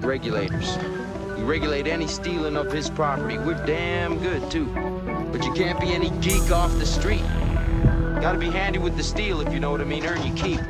regulators. We regulate any stealing of his property. We're damn good, too. But you can't be any geek off the street. Gotta be handy with the steel, if you know what I mean. Earn your keep.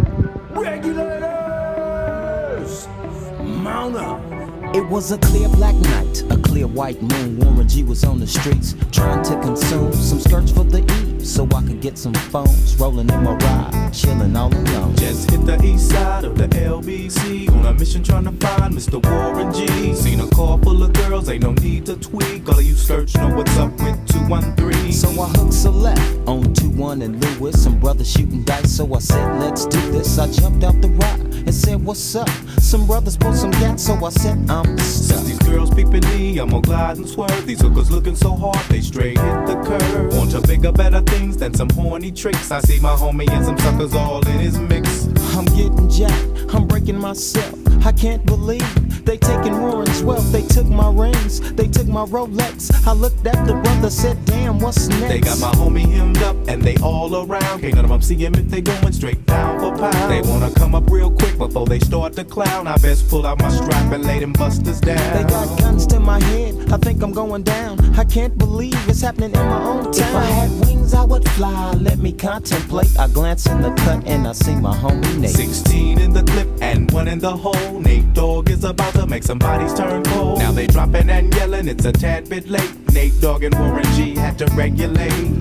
Regulators! Mount up! It was a clear black night, a clear white moon. Warren G was on the streets, trying to consume some skirts for the eve, so I could get some phones. Rolling in my ride, chilling all alone. Just hit the east side of the LBC, on a mission trying to find Mr. Warren G. Seen a car full of girls, ain't no need to tweak. All of you search know what's up with 213. So I hooked a left on 21 and Lewis. Some brothers shooting dice, so I said, let's do this. I jumped out the ride and said, what's up? Some brothers pulled some gas, so I said, I'm stuck. Since these girls peeping me, I'm gonna glide and swerve. These hookers looking so hard, they straight hit the curve. Want to bigger, better things than some horny tricks. I see my homie and some suckers all in his mix. I'm getting jacked, I'm breaking myself. I can't believe they taking Warren's wealth. They took my rings, they took my Rolex. I looked at the brother, said, damn, what's next? They got my homie hemmed up and they all around. Can't none of them see him if they going straight down for pound. They wanna come up real quick before they start to clown. I best pull out my strap and lay them busters down. They got guns to my head, I think I'm going down. I can't believe it's happening in my own town. If I had wings, I would fly, let me contemplate. I glance in the cut and I see my homie Nate. 16 in the clip and 1 in the hole. Nate Dogg is about to make some bodies turn cold. Now they dropping and yelling, it's a tad bit late. Nate Dogg and Warren G had to regulate.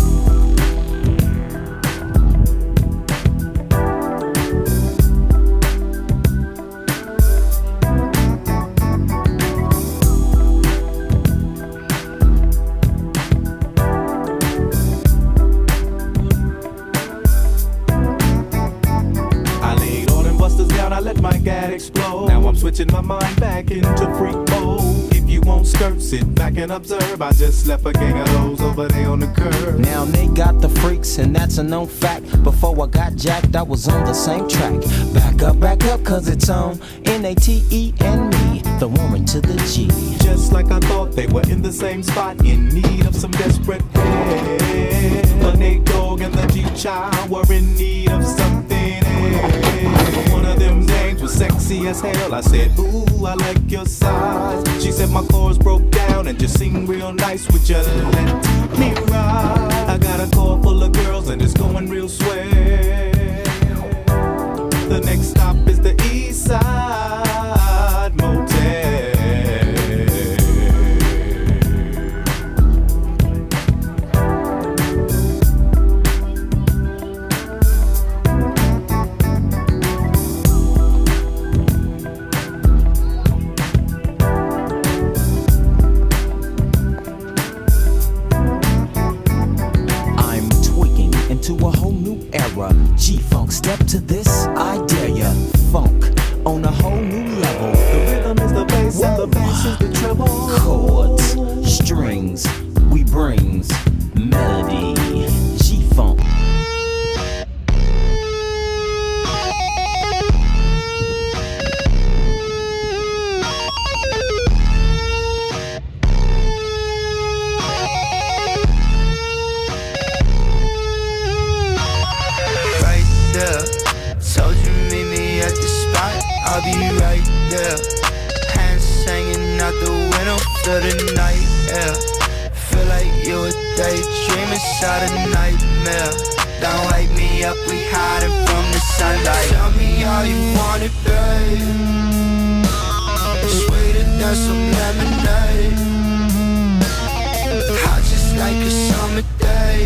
I let my gat explode. Now I'm switching my mind back into freak mode. If you won't skirt, sit back and observe. I just left a gang of those over there on the curb. Now they got the freaks and that's a known fact. Before I got jacked, I was on the same track. Back up, cause it's on N-A-T-E and me, the Warren to the G. Just like I thought, they were in the same spot, in need of some desperate help. The Nate Dogg and the G-Child were in need of something else. One of them names was sexy as hell. I said, ooh, I like your size. She said my chords broke down and just sing real nice. Would you let me ride? I got a car full of girls and it's going real swell. The next stop is the East Side Motel. To a whole new era, G-Funk, step to this, I dare ya. Funk on a whole new level. The rhythm is the bass and the bass is the treble. Chords, strings, we brings melody. G-Funk. Told you meet me at the spot, I'll be right there. Hands hanging out the window, feel the night air. Feel like you a daydream inside a nightmare. Don't wake me up, we hiding from the sunlight. Tell me how you want it, babe. Sweeter than some lemonade. Hot just like a summer day.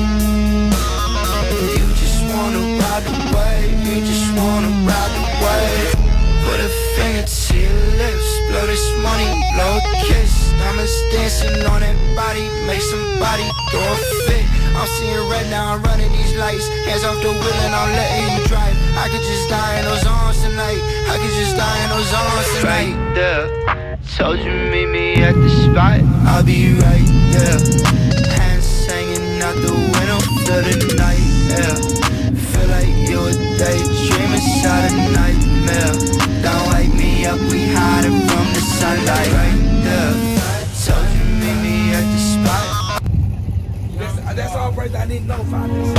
You just wanna ride the wave, you just wanna ride the wave. Put a finger to your lips, blow this money, blow a kiss. Diamonds dancing on that body, make somebody throw a fit. I'm seeing red now, I'm running these lights. Hands off the wheel and I'm letting you drive. I could just die in those arms tonight. I could just die in those arms tonight. Right there, told you meet me at the spot, I'll be right there. Hands hanging out the window, feel the night air. Feel like you a daydream inside a nightmare. Don't wake me up, we hiding from the sunlight. Right there, told you meet me at the spot. That's all praise I need to know, Father. Man.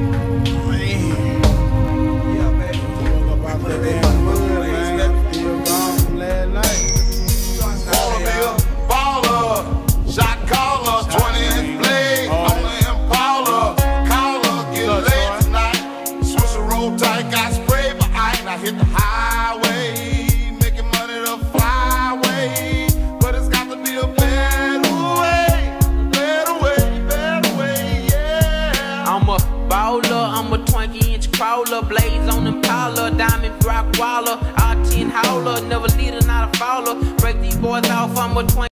Yeah, man. boys off, I'm a 20.